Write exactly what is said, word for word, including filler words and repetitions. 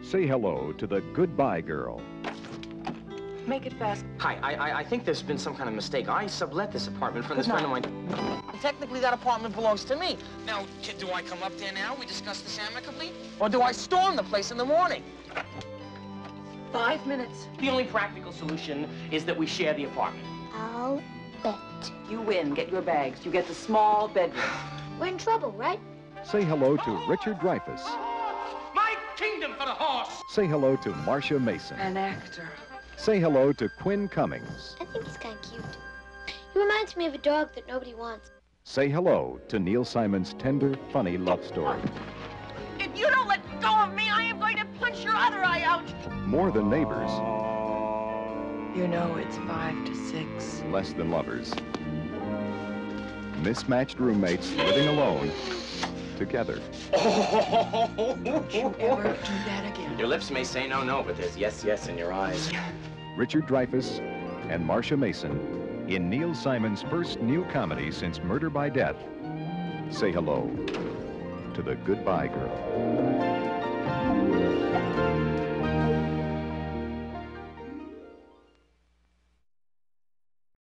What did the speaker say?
Say hello to the goodbye girl. Make it fast. Hi, I, I I think there's been some kind of mistake. I sublet this apartment from this friend of mine. Technically, that apartment belongs to me. Now, kid, do I come up there now? We discuss this amicably? Or do I storm the place in the morning? Five minutes. The only practical solution is that we share the apartment. I'll bet. You win. Get your bags. You get the small bedroom. We're in trouble, right? Say hello to Richard Dreyfuss. My kingdom for the horse! Say hello to Marsha Mason. An actor. Say hello to Quinn Cummings. I think he's kind of cute. He reminds me of a dog that nobody wants. Say hello to Neil Simon's tender, funny love story. If you don't let go of me, I am going to punch your other eye out. More than neighbors, You know it's five to six. less than lovers. Mismatched roommates living alone, together. Don't you ever do that again. Your lips may say no, no, but there's yes, yes in your eyes. Richard Dreyfuss and Marsha Mason in Neil Simon's first new comedy since Murder by Death. Say hello to the goodbye girl.